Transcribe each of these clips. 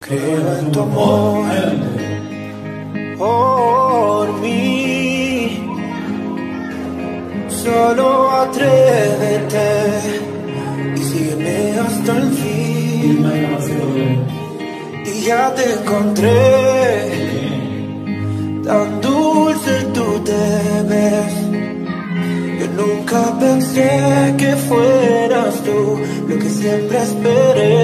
Creo en tu amor por mí. Solo atrévete y sígueme hasta el fin. Y ya te encontré, tan dulce tú te ves. Yo nunca pensé que fueras tú lo que siempre esperé.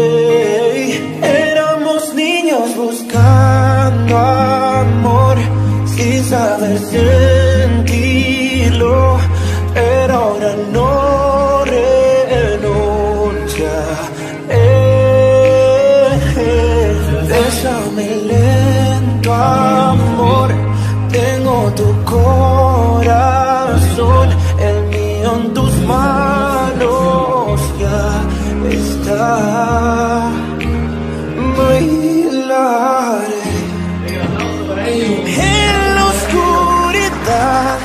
Éramos niños buscando amor sin saber sentirlo, pero ahora no renuncia. Bésame lento, amor. Tengo tu corazón, el mío en tus manos ya está. Bailaré en la oscuridad,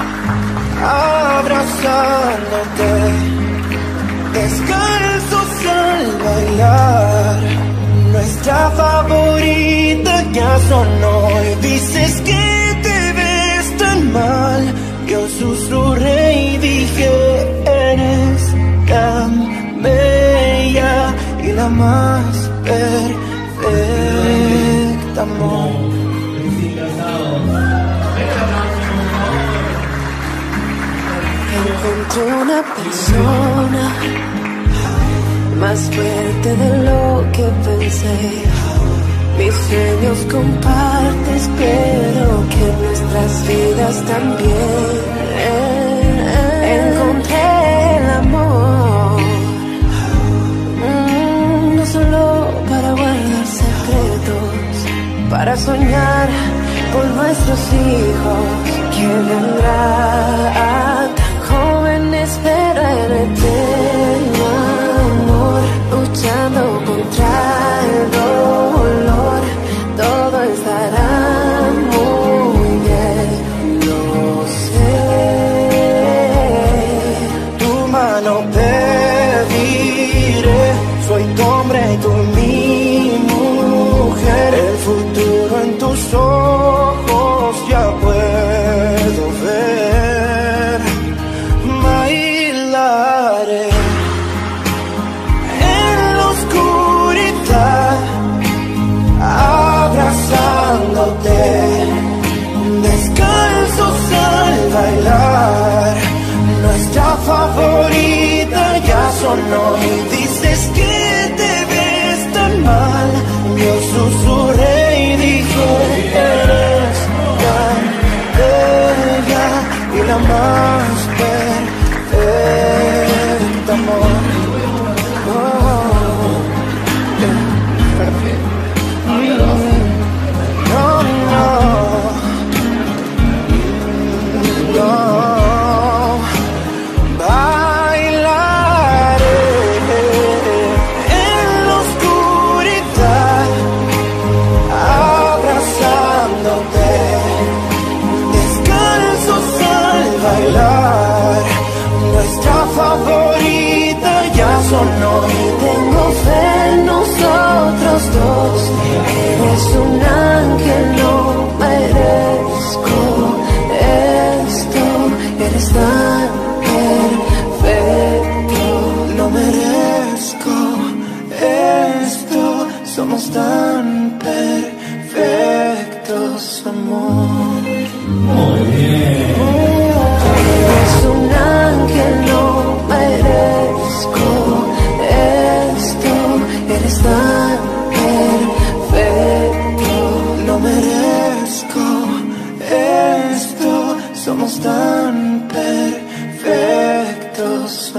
abrazándote, descalzos al bailar. Nuestra favorita ya sonó y dices que te ves tan mal. Yo susurré y dije, eres tan bella y la más perfecta, amor. Encontré una persona más fuerte de lo que pensé. Mis sueños compartes, pero que nuestras vidas también. Encontré el amor, no solo para guardar secretos, para soñar con nuestros hijos que vendrán. Tan jóvenes pero en eterno amor, luchando contra el dolor. Todo estará muy bien, lo sé. Tu mano pediré, soy tu hombre y tú mi mujer. El futuro en tus ojos ya puedo ver. Bailaré en la oscuridad, abrazándote, descalzos al bailar. Nuestra favorita ya sonó y dices que te ves tan mal. Yo susurré y dije, eres tan bella y la más perfecta, amor. Nuestra favorita ya sonó y Tengo fe en nosotros dos. Eres un ángel, no merezco esto. Eres tan perfecto, no merezco esto. Somos tan perfectos, amor. Muy bien. eres un ángel, no merezco esto. Eres tan perfecto, No merezco esto. Somos tan perfectos.